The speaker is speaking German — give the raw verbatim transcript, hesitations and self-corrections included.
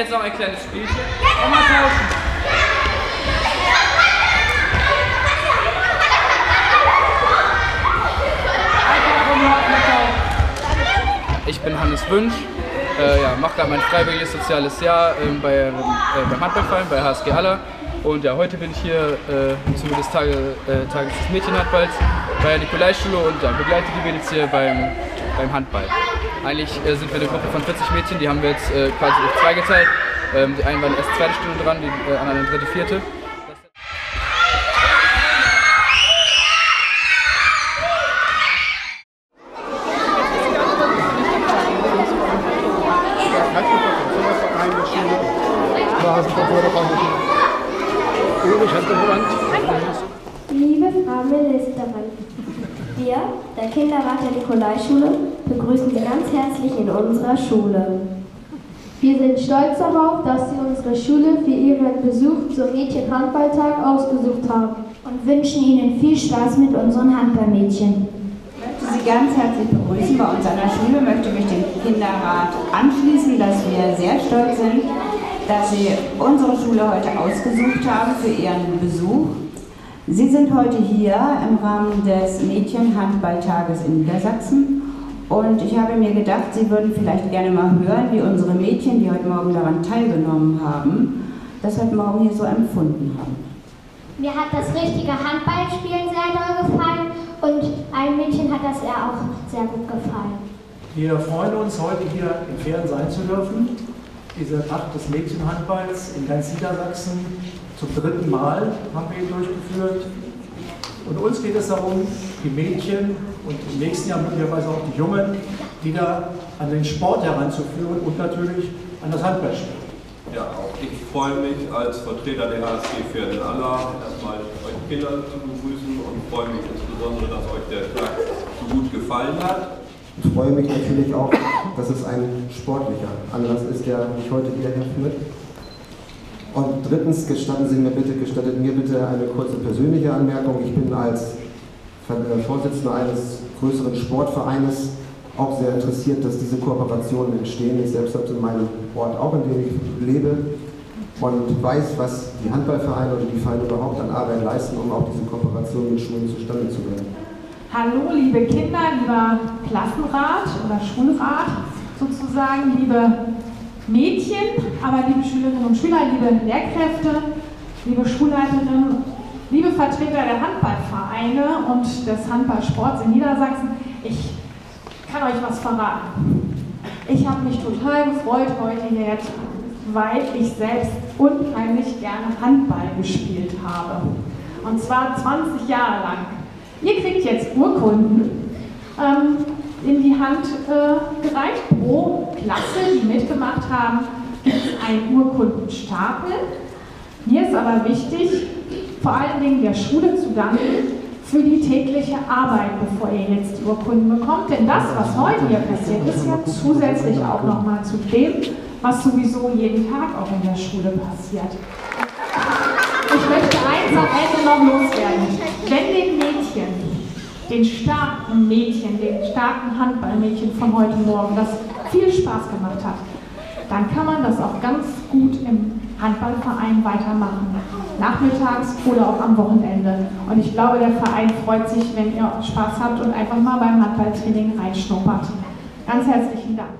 jetzt noch ein kleines Spielchen. Und mal tauschen. Ich bin Hannes Wünsch, äh, ja, mache gerade mein freiwilliges soziales Jahr äh, bei, äh, beim Handballverein bei H S G Haller. Und ja, heute bin ich hier äh, im Zuge des Tage, äh, Tages des Mädchenhandballs bei der Nikolaischule und ja, begleite die Mädels hier beim, beim Handball. Eigentlich äh, sind wir eine Gruppe von vierzig Mädchen, die haben wir jetzt äh, quasi durch zwei geteilt. Ähm, die einen waren erst zweite Stunde dran, die äh, anderen dritte, vierte. Liebe Frau Ministerin, wir, der Kinderrat der Nikolaischule, begrüßen Sie ganz herzlich in unserer Schule. Wir sind stolz darauf, dass Sie unsere Schule für Ihren Besuch zum Mädchenhandballtag ausgesucht haben Und wünschen Ihnen viel Spaß mit unseren Handballmädchen. Ich möchte Sie ganz herzlich begrüßen bei uns an der Schule, möchte mich dem Kinderrat anschließen, dass wir sehr stolz sind, dass Sie unsere Schule heute ausgesucht haben für Ihren Besuch. Sie sind heute hier im Rahmen des Mädchenhandballtages in Niedersachsen und ich habe mir gedacht, Sie würden vielleicht gerne mal hören, wie unsere Mädchen, die heute Morgen daran teilgenommen haben, das heute Morgen hier so empfunden haben. Mir hat das richtige Handballspielen sehr doll gefallen und einem Mädchen hat das ja auch sehr gut gefallen. Wir freuen uns, heute hier in Verden sein zu dürfen. Dieser Tag des Mädchenhandballs in ganz Niedersachsen zum dritten Mal haben wir ihn durchgeführt. Und uns geht es darum, die Mädchen und im nächsten Jahr möglicherweise auch die Jungen wieder an den Sport heranzuführen und natürlich an das Handballspiel. Ja, auch ich freue mich als Vertreter der H S G Verden Aller erstmal euch Kinder zu begrüßen und freue mich insbesondere, dass euch der Tag so gut gefallen hat. Ich freue mich natürlich auch, dass es ein sportlicher Anlass ist, der mich heute hier findet. Und drittens, gestatten Sie mir bitte, gestattet mir bitte eine kurze persönliche Anmerkung. Ich bin als Vorsitzender eines größeren Sportvereines auch sehr interessiert, dass diese Kooperationen entstehen. Ich selbst habe es in meinem Ort auch, in dem ich lebe, und weiß, was die Handballvereine oder die Vereine überhaupt an Arbeit leisten, um auch diese Kooperation mit Schulen zustande zu bringen. Hallo liebe Kinder, lieber Klassenrat oder Schulrat sozusagen, liebe Mädchen, aber liebe Schülerinnen und Schüler, liebe Lehrkräfte, liebe Schulleiterinnen, liebe Vertreter der Handballvereine und des Handballsports in Niedersachsen. Ich kann euch was verraten. Ich habe mich total gefreut heute hier jetzt, weil ich selbst unheimlich gerne Handball gespielt habe. Und zwar zwanzig Jahre lang. Ihr kriegt jetzt Urkunden ähm, in die Hand äh, gereicht. Pro Klasse, die mitgemacht haben, gibt es einen Urkundenstapel. Mir ist aber wichtig, vor allen Dingen der Schule zu danken für die tägliche Arbeit, bevor ihr jetzt die Urkunden bekommt. Denn das, was heute hier passiert, ist ja zusätzlich auch nochmal zu dem, was sowieso jeden Tag auch in der Schule passiert. Ich möchte eins am Ende noch loswerden. Wenn den Mädchen, den starken Mädchen, den starken Handballmädchen von heute Morgen, das viel Spaß gemacht hat, dann kann man das auch ganz gut im Handballverein weitermachen. Nachmittags oder auch am Wochenende. Und ich glaube, der Verein freut sich, wenn ihr Spaß habt und einfach mal beim Handballtraining reinschnuppert. Ganz herzlichen Dank.